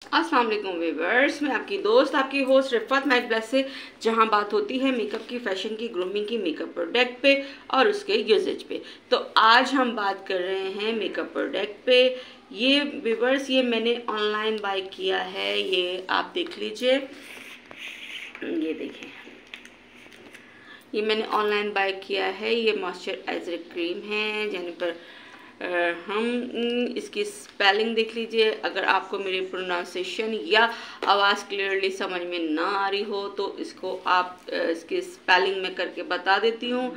अस्सलाम वालेकुम व्यूअर्स, मैं आपकी दोस्त आपकी होस्ट रिफत मैक ब्लेस से, जहां बात होती है मेकअप की, फैशन की, ग्रूमिंग की, मेकअप प्रोडक्ट पे और उसके यूजेज पे। तो आज हम बात कर रहे हैं मेकअप प्रोडक्ट पे। ये व्यूअर्स, ये मैंने ऑनलाइन बाय किया है, ये आप देख लीजिए, ये देखें, ये मैंने ऑनलाइन बाय किया है। ये मॉइस्चराइजर क्रीम है जेनिफर। हम इसकी स्पेलिंग देख लीजिए। अगर आपको मेरी प्रोनाउंसिएशन या आवाज़ क्लियरली समझ में ना आ रही हो तो इसको आप इसकी स्पेलिंग में करके बता देती हूँ।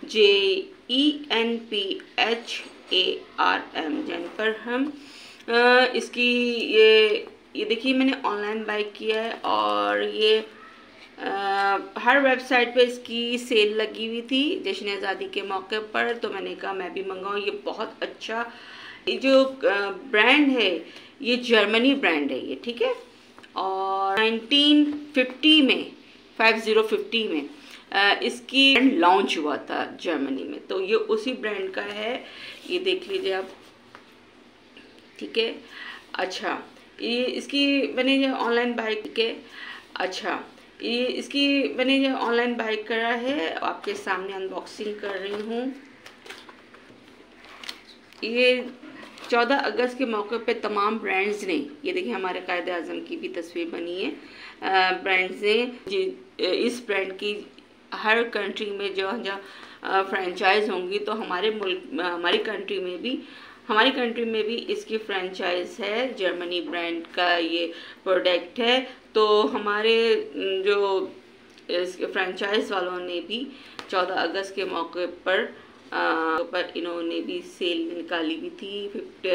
JENPHARM Jennifer. हम इसकी ये देखिए, मैंने ऑनलाइन बाय किया है और ये हर वेबसाइट पे इसकी सेल लगी हुई थी जश्न आज़ादी के मौके पर, तो मैंने कहा मैं भी मंगाऊँ। ये बहुत अच्छा, ये जो ब्रांड है ये जर्मनी ब्रांड है ये, ठीक है। और 1950 में 5050 में इसकी लॉन्च हुआ था जर्मनी में, तो ये उसी ब्रांड का है। ये देख लीजिए आप, ठीक है। अच्छा, ये इसकी मैंने ये ऑनलाइन बाय के, अच्छा, ये इसकी मैंने ये ऑनलाइन बाय करा है, आपके सामने अनबॉक्सिंग कर रही हूँ। ये 14 अगस्त के मौके पे तमाम ब्रांड्स ने, ये देखिए हमारे कायदे आज़म की भी तस्वीर बनी है, ब्रांड्स ने इस ब्रांड की हर कंट्री में जो फ्रेंचाइज होंगी, तो हमारी कंट्री में भी इसकी फ्रेंचाइज है। जर्मनी ब्रांड का ये प्रोडक्ट है, तो हमारे जो इसके फ्रेंचाइज वालों ने भी 14 अगस्त के मौके पर इन्होंने भी सेल निकाली हुई थी।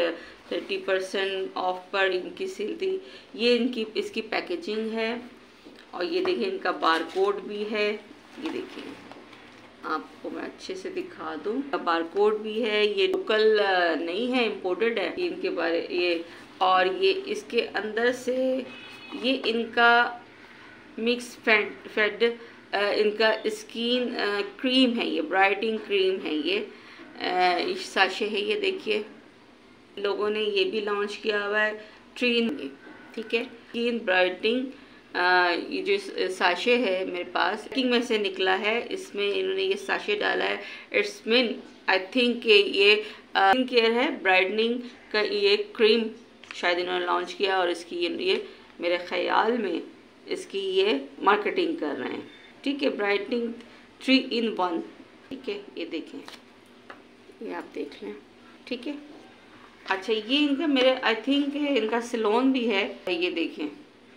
30% ऑफ पर इनकी सेल थी। ये इसकी पैकेजिंग है और ये देखिए इनका बारकोड भी है। ये देखिए, आपको मैं अच्छे से दिखा दूँ, बारकोड भी है। ये लोकल नहीं है, इम्पोर्टेड है इनके बारे ये। और ये इसके अंदर से ये इनका मिक्स फेड इनका स्किन क्रीम है, ये ब्राइटनिंग क्रीम है, ये साशे है। ये देखिए, लोगों ने ये भी लॉन्च किया हुआ है ट्रीन, ठीक है। स्किन ब्राइटनिंग ये जो साशे है मेरे पास पैकिंग में से निकला है, इसमें इन्होंने ये साशे डाला है। इट्स मीन आई थिंक ये स्किन केयर है, ब्राइटनिंग का ये क्रीम शायद इन्होंने लॉन्च किया और इसकी ये मेरे ख्याल में इसकी ये मार्केटिंग कर रहे हैं, ठीक है। ब्राइटनिंग 3 in 1, ठीक है। ये देखें, ये आप देख लें, ठीक है। अच्छा, ये इनका मेरे आई थिंक इनका सैलून भी है। ये देखें,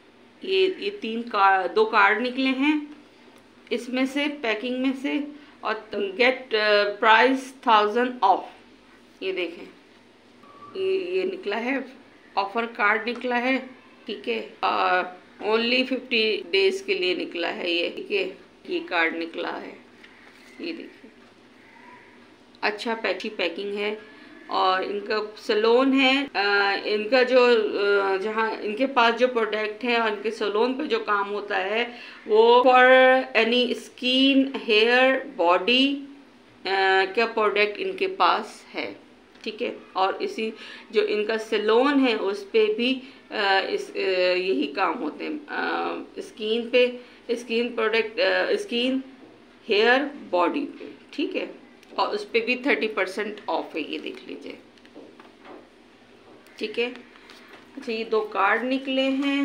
ये 2 कार्ड निकले हैं इसमें से, पैकिंग में से, और गेट प्राइस 1000 ऑफ। ये देखें, ये निकला है, ऑफर कार्ड निकला है, ठीक है। और ओनली 50 डेज के लिए निकला है ये, ठीक है। ये कार्ड निकला है, ये देखिए, अच्छा पैकिंग है। और इनका सैलून है, इनका जो जहाँ इनके पास जो प्रोडक्ट है और इनके सैलून पे जो काम होता है वो for any skin, hair, body का प्रोडक्ट इनके पास है, ठीक है। और इसी जो इनका सैलून है उस पे भी यही काम होते हैं, स्किन पे, skin product, skin, hair, body पे, ठीक है। और उस पे भी 30% ऑफ है, ये देख लीजिए, ठीक है। अच्छा, ये 2 कार्ड निकले हैं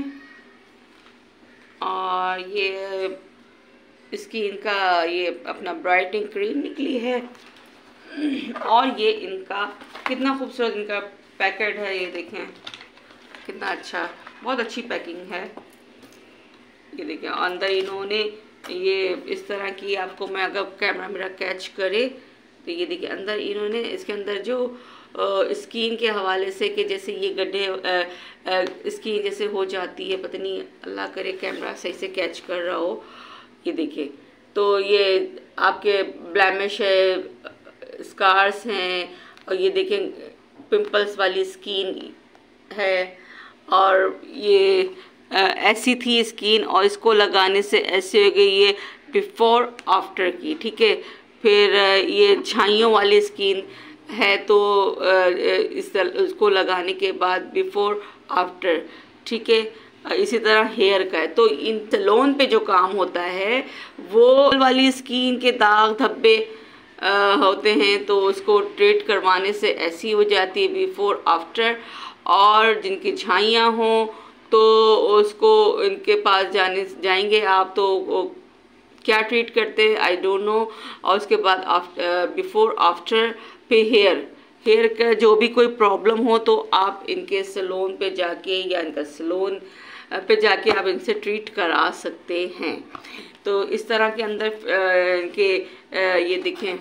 और ये इसकी इनका ये अपना ब्राइटनिंग क्रीम निकली है। और ये इनका कितना खूबसूरत इनका पैकेट है, ये देखें कितना अच्छा, बहुत अच्छी पैकिंग है। ये देखें, अंदर इन्होंने ये इस तरह की, आपको मैं अगर कैमरा मेरा कैच करे तो ये देखिए, अंदर इन्होंने इसके अंदर जो स्किन के हवाले से कि जैसे ये गड्ढे स्किन जैसे हो जाती है, पता नहीं, अल्लाह करे कैमरा सही से कैच कर रहा हो। ये देखिए, तो ये आपके ब्लैमिश है, स्कार्स हैं, और ये देखें पिंपल्स वाली स्किन है। और ये ऐसी थी स्किन और इसको लगाने से ऐसे हो गई ये बिफोर आफ्टर की, ठीक है। फिर ये झाइयों वाली स्किन है, तो इसको लगाने के बाद बिफोर आफ्टर ठीक है। इसी तरह हेयर का है। तो इन सैलून पे जो काम होता है वो वाली स्किन के दाग धब्बे होते हैं, तो उसको ट्रीट करवाने से ऐसी हो जाती है बिफोर आफ्टर। और जिनकी झाइयाँ हों तो उसको इनके पास जाएंगे आप तो क्या ट्रीट करते हैं आई डोंट नो। और उसके बाद बिफोर आफ्टर पे हेयर का जो भी कोई प्रॉब्लम हो तो आप इनके सैलून पे जाके या इनका सैलून पे जाके आप इनसे ट्रीट करा सकते हैं। तो इस तरह के अंदर इनके ये देखें,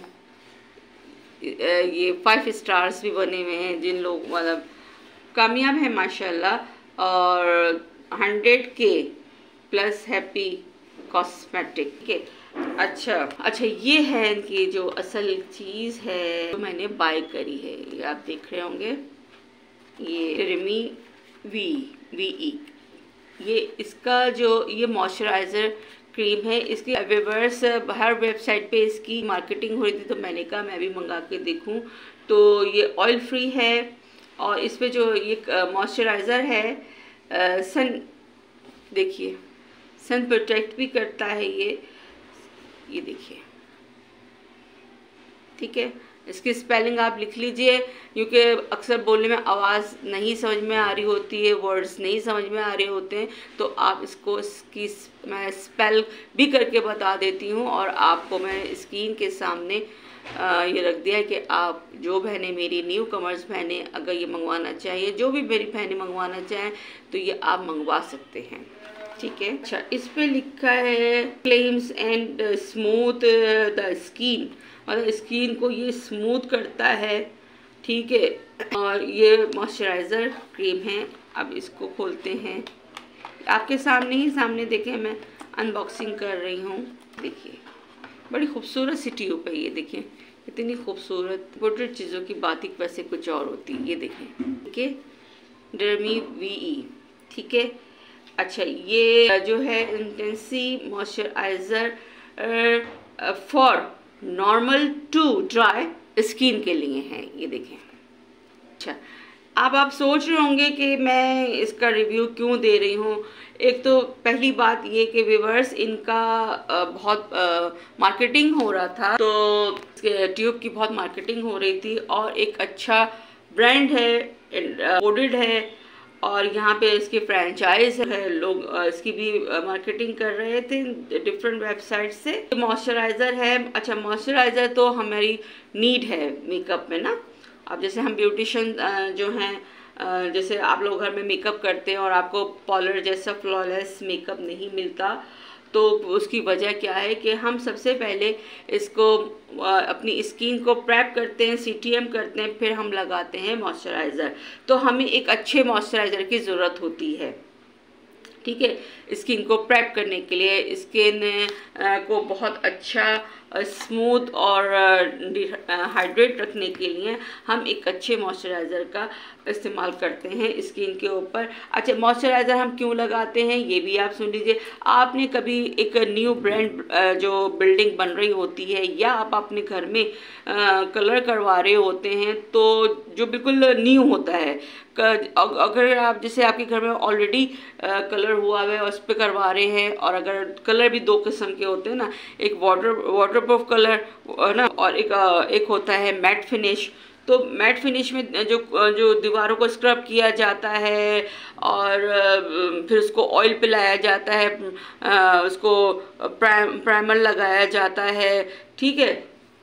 ये 5 स्टार्स भी बने हुए हैं। जिन लोग मतलब कामयाब है माशाल्लाह। और 100K प्लस हैप्पी कॉस्मेटिक के। अच्छा ये है इनकी जो असल चीज़ है जो मैंने बाय करी है। ये आप देख रहे होंगे, ये रेमी वी ये इसका जो ये मॉइस्चराइज़र क्रीम है। इसकी व्यूअर्स हर वेबसाइट पे इसकी मार्केटिंग हो रही थी, तो मैंने कहा मैं भी मंगा के देखूं। तो ये ऑयल फ्री है और इस पे जो ये मॉइस्चराइज़र है सन, देखिए सन प्रोटेक्ट भी करता है ये देखिए, ठीक है। इसकी स्पेलिंग आप लिख लीजिए, क्योंकि अक्सर बोलने में आवाज़ नहीं समझ में आ रही होती है, वर्ड्स नहीं समझ में आ रहे होते हैं, तो आप इसकी मैं स्पेल भी करके बता देती हूँ। और आपको मैं स्क्रीन के सामने ये रख दिया है कि आप जो बहनें मेरी न्यू कमर्स बहनें अगर ये मंगवाना चाहिए, जो भी मेरी बहनें मंगवाना चाहें तो ये आप मंगवा सकते हैं, ठीक है। अच्छा, इस पे लिखा है claims and smooth the skin, मतलब स्किन को ये स्मूथ करता है, ठीक है। और ये मॉइस्चराइज़र क्रीम है। अब इसको खोलते हैं, आपके सामने देखें, मैं अनबॉक्सिंग कर रही हूँ। देखिए बड़ी खूबसूरत सी ट्यूब है, ये देखें इतनी खूबसूरत। इम्पोर्टेड चीज़ों की बात ही वैसे कुछ और होती है। ये देखें, ठीक है, डर्मी वी, ठीक है। अच्छा, ये जो है intense moisturizer for normal to dry skin के लिए है, ये देखें। अच्छा, अब आप सोच रहे होंगे कि मैं इसका रिव्यू क्यों दे रही हूँ। एक तो पहली बात ये कि व्यूअर्स इनका बहुत मार्केटिंग हो रहा था, तो ट्यूब की बहुत मार्केटिंग हो रही थी और एक अच्छा ब्रांड है, कोडेड है और यहाँ पे इसकी फ्रेंचाइज है, लोग इसकी भी मार्केटिंग कर रहे थे डिफरेंट वेबसाइट से। मॉइस्चराइज़र है। अच्छा, मॉइस्चराइज़र तो हमारी नीड है मेकअप में ना। अब जैसे हम ब्यूटिशियन जो हैं, जैसे आप लोग घर में मेकअप करते हैं और आपको पार्लर जैसा फ्लॉलेस मेकअप नहीं मिलता, तो उसकी वजह क्या है कि हम सबसे पहले इसको अपनी स्किन को प्रेप करते हैं, CTM करते हैं, फिर हम लगाते हैं मॉइस्चराइज़र। तो हमें एक अच्छे मॉइस्चराइज़र की ज़रूरत होती है, ठीक है, स्किन को प्रेप करने के लिए। स्किन को बहुत अच्छा स्मूथ और हाइड्रेट रखने के लिए हम एक अच्छे मॉइस्चराइज़र का इस्तेमाल करते हैं स्किन के ऊपर। अच्छा, मॉइस्चराइज़र हम क्यों लगाते हैं ये भी आप सुन लीजिए। आपने कभी एक न्यू ब्रांड जो बिल्डिंग बन रही होती है या आप अपने घर में कलर करवा रहे होते हैं, तो जो बिल्कुल न्यू होता है, अगर आप जैसे आपके घर में ऑलरेडी कलर हुआ है और उस पर करवा रहे हैं, और अगर कलर भी 2 किस्म के होते हैं ना, एक वाटरप्रूफ कलर ना, और एक होता है मैट फिनिश। तो मैट फिनिश में जो दीवारों को स्क्रब किया जाता है और फिर उसको ऑयल पिलाया जाता है, उसको प्राइमर लगाया जाता है, ठीक है।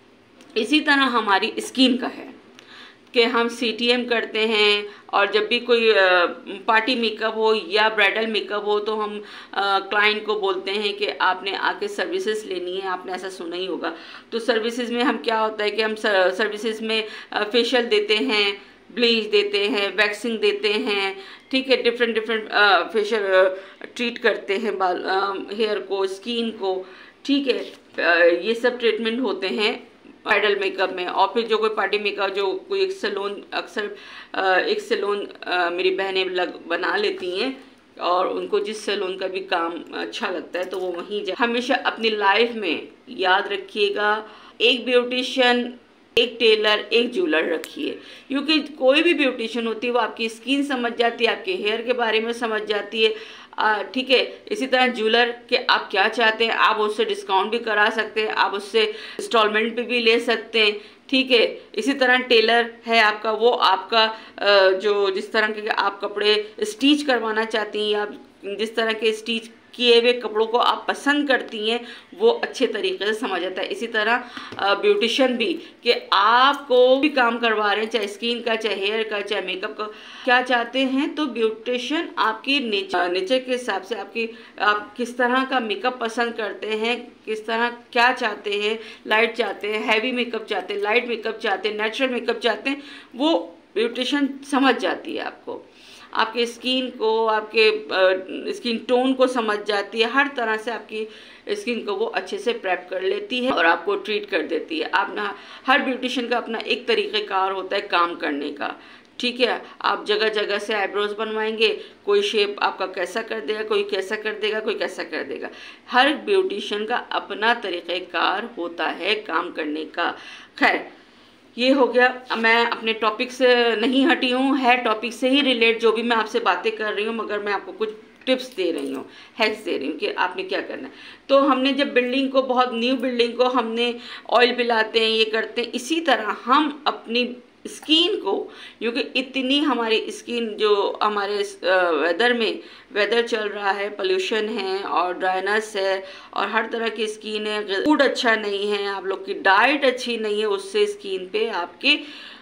इसी तरह हमारी स्किन का है कि हम CTM करते हैं, और जब भी कोई पार्टी मेकअप हो या ब्राइडल मेकअप हो तो हम क्लाइंट को बोलते हैं कि आपने आके सर्विसेज लेनी है। आपने ऐसा सुना ही होगा। तो सर्विसेज में हम क्या होता है कि हम सर्विसेज में फेशियल देते हैं, ब्लीच देते हैं, वैक्सिंग देते हैं, ठीक है, डिफरेंट फेशियल ट्रीट करते हैं बाल हेयर को, स्किन को, ठीक है। ये सब ट्रीटमेंट होते हैं ब्राइडल मेकअप में। और फिर जो कोई पार्टी मेकअप, जो कोई एक सैलून, अक्सर एक सैलून मेरी बहनें बना लेती हैं और उनको जिस सैलून का भी काम अच्छा लगता है तो वो वहीं जाए। हमेशा अपनी लाइफ में याद रखिएगा, एक ब्यूटिशियन एक टेलर, एक ज्वेलर रखिए, क्योंकि कोई भी ब्यूटिशियन होती है वो आपकी स्किन समझ जाती है, आपके हेयर के बारे में समझ जाती है, ठीक है। इसी तरह ज्वेलर के आप क्या चाहते हैं, आप उससे डिस्काउंट भी करा सकते हैं, आप उससे इंस्टॉलमेंट पे भी ले सकते हैं, ठीक है। इसी तरह टेलर है आपका, वो आपका जो जिस तरह के आप कपड़े स्टिच करवाना चाहती हैं, आप जिस तरह के स्टिच किए हुए कपड़ों को आप पसंद करती हैं वो अच्छे तरीके से समझ आता है। इसी तरह ब्यूटिशियन भी कि आपको भी काम करवा रहे हैं, चाहे स्किन का, चाहे हेयर का, चाहे मेकअप का, क्या चाहते हैं, तो ब्यूटिशियन आपकी नेचर के हिसाब से आप किस तरह का मेकअप पसंद करते हैं, किस तरह क्या चाहते हैं, लाइट चाहते हैं, हैवी मेकअप चाहते हैं, लाइट मेकअप चाहते हैं, नेचुरल मेकअप चाहते हैं, वो ब्यूटिशियन समझ जाती है आपको, आपके स्किन को, आपके स्किन टोन को समझ जाती है, हर तरह से आपकी स्किन को वो अच्छे से प्रेप कर लेती है और आपको ट्रीट कर देती है। आप ना, हर ब्यूटिशियन का अपना एक तरीक़ेकार होता है काम करने का, ठीक है। आप जगह जगह से आईब्रोज बनवाएंगे, कोई शेप आपका कैसा कर देगा, कोई कैसा कर देगा, कोई कैसा कर देगा। हर ब्यूटिशियन का अपना तरीक़ेकार होता है काम करने का। खैर, ये हो गया, मैं अपने टॉपिक से नहीं हटी हूँ, है टॉपिक से ही रिलेट जो भी मैं आपसे बातें कर रही हूँ, मगर मैं आपको कुछ टिप्स दे रही हूँ, हैक्स दे रही हूँ कि आपने क्या करना है। तो हमने जब बिल्डिंग को, बहुत न्यू बिल्डिंग को हमने ऑयल पिलाते हैं, ये करते हैं, इसी तरह हम अपनी स्किन को, क्योंकि इतनी हमारी स्किन जो हमारे वेदर चल रहा है, पोल्यूशन है और ड्राइनेस है और हर तरह की स्किन है, फूड अच्छा नहीं है, आप लोग की डाइट अच्छी नहीं है, उससे स्किन पे आपके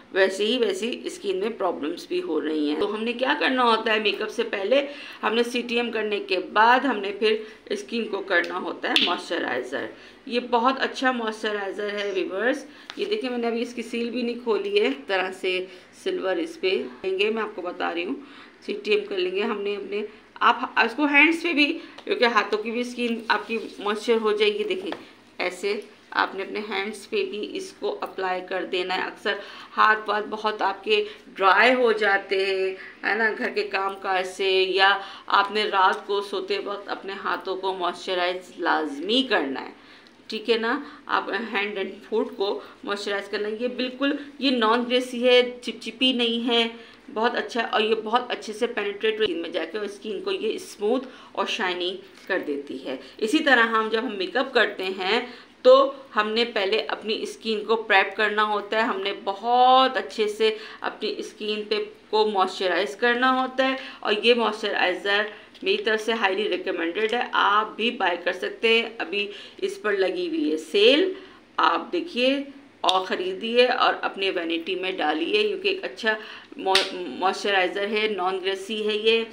वैसी स्किन में प्रॉब्लम्स भी हो रही हैं। तो हमने क्या करना होता है, मेकअप से पहले हमने CTM करने के बाद हमने फिर स्किन को करना होता है मॉइस्चराइज़र। ये बहुत अच्छा मॉइस्चराइज़र है व्यूअर्स। ये देखिए, मैंने अभी इसकी सील भी नहीं खोली है, इस तरह से सिल्वर इस पे लेंगे, मैं आपको बता रही हूँ, CTM कर लेंगे हमने अपने, आप इसको हैंड्स पे भी, क्योंकि हाथों की भी स्किन आपकी मॉइस्चर हो जाएगी। देखिए, ऐसे आपने अपने हैंड्स पे भी इसको अप्लाई कर देना है। अक्सर हाथ वाथ बहुत आपके ड्राई हो जाते हैं, है ना, घर के काम काज से, या आपने रात को सोते वक्त अपने हाथों को मॉइस्चराइज लाजमी करना है, ठीक है ना। आप हैंड एंड फुट को मॉइस्चराइज करना है। ये बिल्कुल, ये नॉन ग्रेसी है, चिपचिपी नहीं है, बहुत अच्छा है और ये बहुत अच्छे से पेनिट्रेट स्किन में जाके और स्किन को ये स्मूथ और शाइनी कर देती है। इसी तरह जब हम मेकअप करते हैं तो हमने पहले अपनी स्किन को प्रेप करना होता है, हमने बहुत अच्छे से अपनी स्किन पे को मॉइस्चराइज करना होता है। और ये मॉइस्चराइज़र मेरी तरफ से हाईली रिकमेंडेड है, आप भी बाय कर सकते हैं। अभी इस पर लगी हुई है सेल, आप देखिए और ख़रीदिए और अपने वैनिटी में डालिए, क्योंकि एक अच्छा मॉइस्चराइज़र है, नॉन ग्रेसी है ये,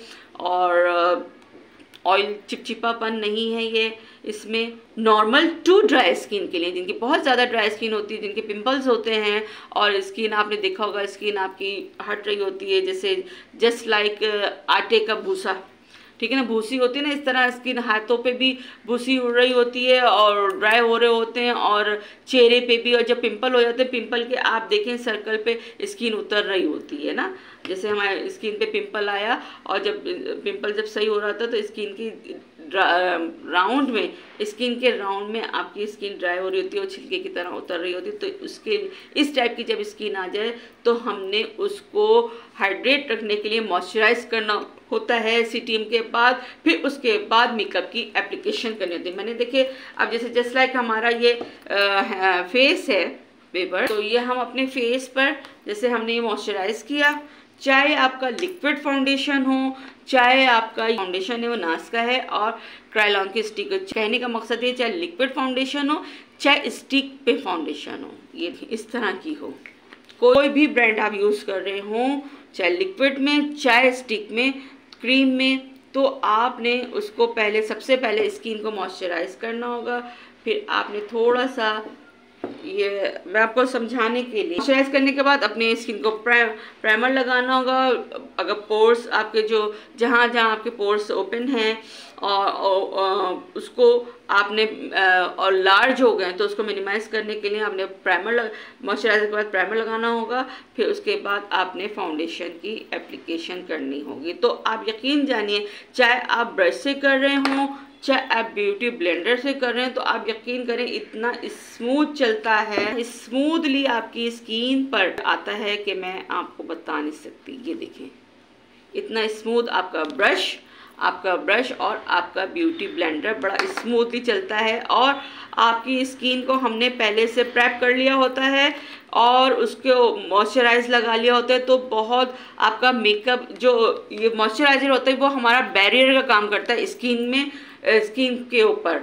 और ऑयल चिपचिपापन नहीं है ये इसमें। नॉर्मल टू ड्राई स्किन के लिए, जिनकी बहुत ज़्यादा ड्राई स्किन होती है, जिनके पिंपल्स होते हैं और स्किन, आपने देखा होगा स्किन आपकी हट रही होती है, जैसे जस्ट लाइक आटे का भूसा, ठीक है ना, भूसी होती है ना, इस तरह स्किन हाथों पे भी भूसी उड़ रही होती है और ड्राई हो रहे होते हैं, और चेहरे पे भी, और जब पिंपल हो जाते हैं, पिंपल के आप देखें सर्कल पे स्किन उतर रही होती है ना, जैसे हमारे स्किन पे पिंपल आया और जब पिंपल जब सही हो रहा था तो स्किन की राउंड में, स्किन के राउंड में आपकी स्किन ड्राई हो रही होती है और छिलके की तरह उतर रही होती है। तो उसके इस टाइप की जब स्किन आ जाए तो हमने उसको हाइड्रेट रखने के लिए मॉइस्चराइज करना होता है CTM के बाद, फिर उसके बाद मेकअप की एप्लीकेशन करनी होती है। मैंने देखिए, अब जैसे जस्ट लाइक हमारा ये फेस है पेपर, तो ये हम अपने फेस पर जैसे हमने ये मॉइस्चराइज किया, चाहे आपका लिक्विड फाउंडेशन हो, चाहे आपका फाउंडेशन है वो नास का है और क्रायोलॉन की स्टिक, कहने का मकसद ये, चाहे लिक्विड फाउंडेशन हो चाहे स्टिक पे फाउंडेशन हो, ये इस तरह की हो, कोई भी ब्रांड आप यूज़ कर रहे हो, चाहे लिक्विड में चाहे स्टिक में, क्रीम में, तो आपने उसको पहले, सबसे पहले स्किन को मॉइस्चराइज करना होगा। फिर आपने थोड़ा सा, ये मैं आपको समझाने के लिए, मॉइस्चराइज करने के बाद अपने स्किन को प्राइमर लगाना होगा। अगर पोर्स आपके जहाँ आपके पोर्स ओपन हैं और उसको आपने और लार्ज हो गए तो उसको मिनिमाइज करने के लिए आपने मॉइस्चराइजर के बाद प्राइमर लगाना होगा। फिर उसके बाद आपने फाउंडेशन की एप्लीकेशन करनी होगी। तो आप यकीन जानिए, चाहे आप ब्रश से कर रहे हों, चाहे आप ब्यूटी ब्लेंडर से कर रहे हैं, तो आप यकीन करें इतना स्मूथ चलता है, स्मूथली आपकी स्किन पर आता है कि मैं आपको बता नहीं सकती। ये देखें इतना स्मूथ आपका ब्रश और आपका ब्यूटी ब्लेंडर बड़ा स्मूथली चलता है। और आपकी स्किन को हमने पहले से प्रेप कर लिया होता है और उसको मॉइस्चराइज लगा लिया होता है, तो बहुत आपका मेकअप जो ये मॉइस्चराइजर होता है वो हमारा बैरियर का काम करता है स्किन के ऊपर।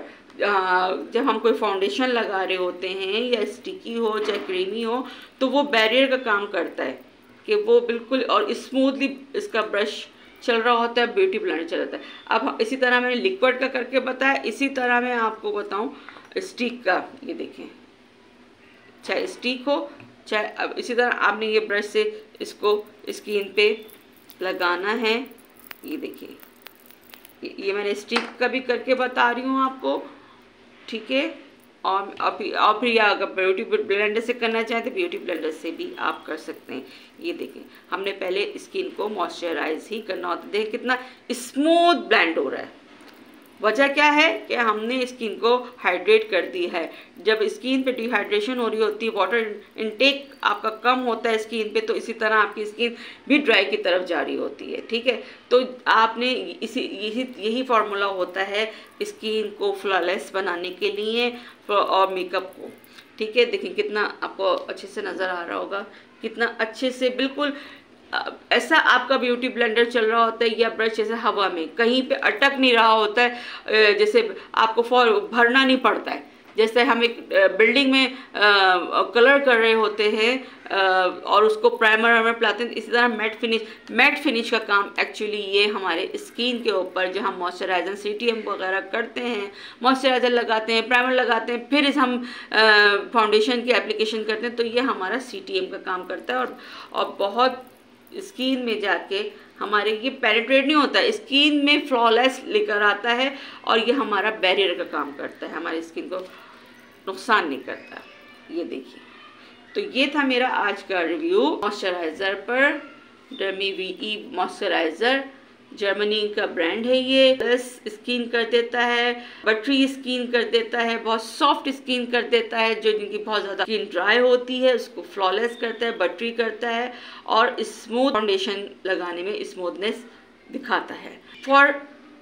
जब हम कोई फाउंडेशन लगा रहे होते हैं या स्टिकी हो चाहे क्रीमी हो, तो वो बैरियर का काम करता है कि वो बिल्कुल और स्मूथली इसका ब्रश चल रहा होता है, ब्यूटी ब्लेंडर चल जाता है। अब इसी तरह मैंने लिक्विड का करके बताया, इसी तरह मैं आपको बताऊं स्टिक का। ये देखें, चाहे स्टिक हो चाहे, अब इसी तरह आपने ये ब्रश से इसको स्किन पे लगाना है। ये देखिए ये मैंने स्टिक का भी करके बता रही हूँ आपको, ठीक है। और फिर अगर ब्यूटी ब्लेंडर से करना चाहें तो ब्यूटी ब्लेंडर से भी आप कर सकते हैं। ये देखें हमने पहले स्किन को मॉइस्चराइज ही करना होता है। देखिए कितना स्मूथ ब्लेंड हो रहा है। वजह क्या है कि हमने स्किन को हाइड्रेट कर दी है। जब स्किन पे डिहाइड्रेशन हो रही होती है, वाटर इनटेक आपका कम होता है स्किन पे, तो इसी तरह आपकी स्किन भी ड्राई की तरफ जा रही होती है, ठीक है। तो आपने यही फार्मूला होता है स्किन को फ्लॉलेस बनाने के लिए और मेकअप को, ठीक है। देखिए कितना आपको अच्छे से नज़र आ रहा होगा, कितना अच्छे से बिल्कुल ऐसा आपका ब्यूटी ब्लेंडर चल रहा होता है या ब्रश जैसे हवा में कहीं पे अटक नहीं रहा होता है, जैसे आपको भरना नहीं पड़ता है। जैसे हम एक बिल्डिंग में कलर कर रहे होते हैं और उसको प्राइमर वाइमर पिलाते हैं, इसी तरह मैट फिनिश का काम एक्चुअली ये हमारे स्किन के ऊपर जो हम मॉइस्चराइजर CTM वगैरह करते हैं, मॉइस्चराइजर लगाते हैं, प्राइमर लगाते हैं, फिर हम फाउंडेशन की एप्लीकेशन करते हैं, तो ये हमारा CTM का काम करता है और बहुत स्किन में जाके हमारे ये पेनिट्रेट नहीं होता है, स्किन में फ्लॉलेस लेकर आता है और ये हमारा बैरियर का काम करता है, हमारी स्किन को नुकसान नहीं करता। ये देखिए, तो ये था मेरा आज का रिव्यू मॉइस्चराइज़र पर। डर्मी VE मॉइस्चराइज़र जर्मनी का ब्रांड है। ये प्लस स्किन कर देता है, बटरी स्किन कर देता है, बहुत सॉफ्ट स्किन कर देता है, जो जिनकी बहुत ज़्यादा स्किन ड्राई होती है उसको फ्लॉलेस करता है, बटरी करता है और स्मूथ फाउंडेशन लगाने में स्मूथनेस दिखाता है for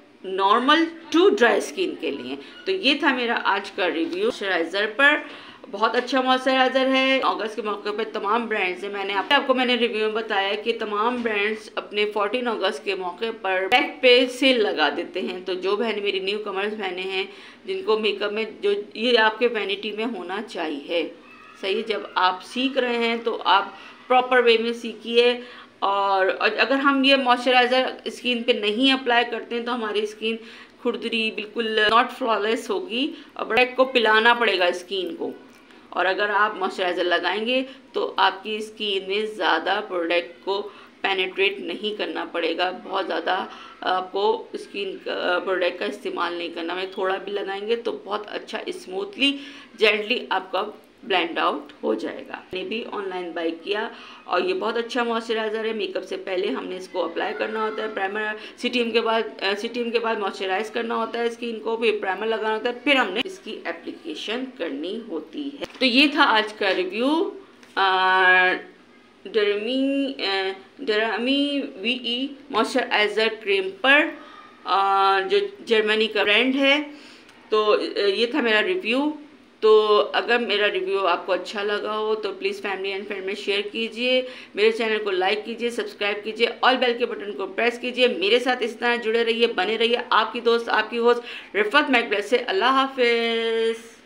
normal to dry skin के लिए। तो ये था मेरा आज का रिव्यू मॉइस्चराइज़र पर। बहुत अच्छा मॉइस्चराइज़र है। अगस्त के मौके पे तमाम ब्रांड्स से मैंने रिव्यू में बताया कि तमाम ब्रांड्स अपने 14 अगस्त के मौके पर बैक पे सेल लगा देते हैं। तो जो बहनें मेरी न्यू कमर्स बहनें हैं जिनको मेकअप में जो ये आपके वैनिटी में होना चाहिए, सही, जब आप सीख रहे हैं तो आप प्रॉपर वे में सीखिए। और अगर हम ये मॉइस्चराइज़र स्किन पे नहीं अप्लाई करते हैं तो हमारी स्किन खुरदरी बिल्कुल नॉट फ्लॉलेस होगी और प्रोडक्ट को पिलाना पड़ेगा स्किन को। और अगर आप मॉइस्चराइज़र लगाएंगे तो आपकी स्किन में ज़्यादा प्रोडक्ट को पेनिट्रेट नहीं करना पड़ेगा, बहुत ज़्यादा आपको स्किन प्रोडक्ट का इस्तेमाल नहीं करना। मैं थोड़ा भी लगाएंगे तो बहुत अच्छा स्मूथली जेंटली आपका ब्लेंड आउट हो जाएगा। मैंने भी ऑनलाइन बाई किया और ये बहुत अच्छा मॉइस्चराइज़र है। मेकअप से पहले हमने इसको अप्लाई करना होता है, प्राइमर CTM के बाद मॉइस्चराइज करना होता है स्किन को, फिर प्राइमर लगाना होता है, फिर हमने इसकी एप्लीकेशन करनी होती है। तो ये था आज का रिव्यू डर्मी VE मॉइस्चराइज़र क्रीम पर, जो जर्मनी का ब्रांड है। तो ये था मेरा रिव्यू। तो अगर मेरा रिव्यू आपको अच्छा लगा हो तो प्लीज़ फैमिली एंड फ्रेंड में शेयर कीजिए, मेरे चैनल को लाइक कीजिए, सब्सक्राइब कीजिए, ऑल बेल के बटन को प्रेस कीजिए। मेरे साथ इस तरह जुड़े रहिए, बने रहिए। आपकी दोस्त, आपकी होस्ट रिफत मैकब्लेस से। अल्लाह हाफिज़।